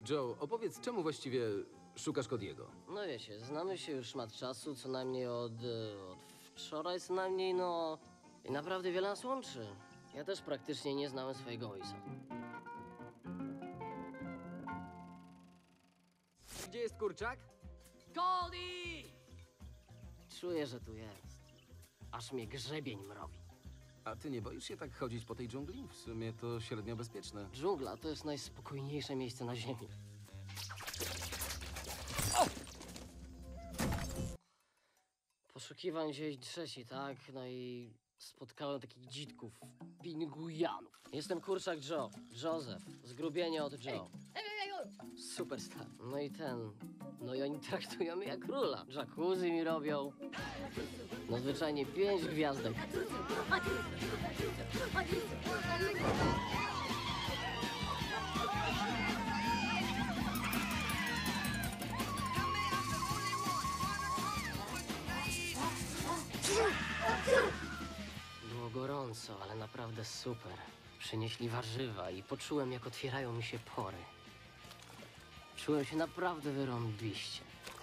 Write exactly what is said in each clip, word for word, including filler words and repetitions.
Joe, opowiedz, czemu właściwie szukasz Cody'ego? No wiecie, znamy się już szmat czasu, co najmniej od, e, od wczoraj co najmniej, no... I naprawdę wiele nas łączy. Ja też praktycznie nie znałem swojego ojca. Gdzie jest kurczak? Cody! Czuję, że tu jest. Aż mnie grzebień mrowi. A ty nie boisz się tak chodzić po tej dżungli? W sumie to średnio bezpieczne. Dżungla to jest najspokojniejsze miejsce na ziemi. Poszukiwań gdzieś trzeci, tak? No i spotkałem takich dzitków, pingujanów. Jestem kurczak Joe, Joseph, zgrubienie od Joe. Superstar. No i ten, no i oni traktują mnie jak króla. Jacuzzi mi robią. No zwyczajnie pięć gwiazdek. Było gorąco, ale naprawdę super. Przynieśli warzywa i poczułem, jak otwierają mi się pory. Czułem się naprawdę wyrąbiście.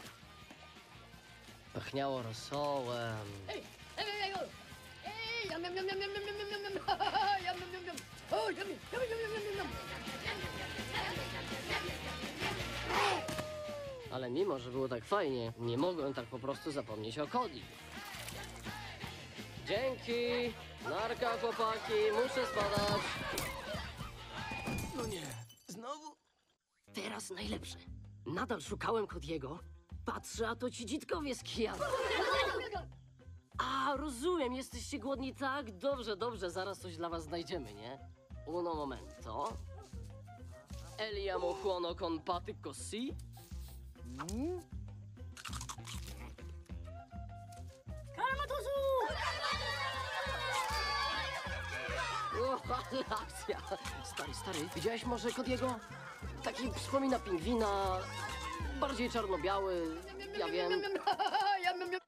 Pachniało rosołem. Hey, hey, hey, hey, hey, yum, yum, yum, yum, yum, yum, yum, yum, yum, yum, yum, yum, yum. Oh, yummy, yummy, yum, yum, yum, yum. Ale mimo, że było tak fajnie, nie mogłem tak po prostu zapomnieć o Cody. Dzięki! Narka, chłopaki, muszę spadać. No nie, znowu? Teraz najlepsze. Nadal szukałem Cody'ego. Patrzę, a to ci dzitkowie z kijanu. A, rozumiem, jesteście głodni, tak? Dobrze, dobrze, zaraz coś dla was znajdziemy, nie? Uno momento. Eliamo huono con paty così. O, ale akcja! Stary, stary, widziałeś może Cody'ego? Taki przypomina pingwina, bardziej czarno-biały, ja wiem. Yum, yum, yum.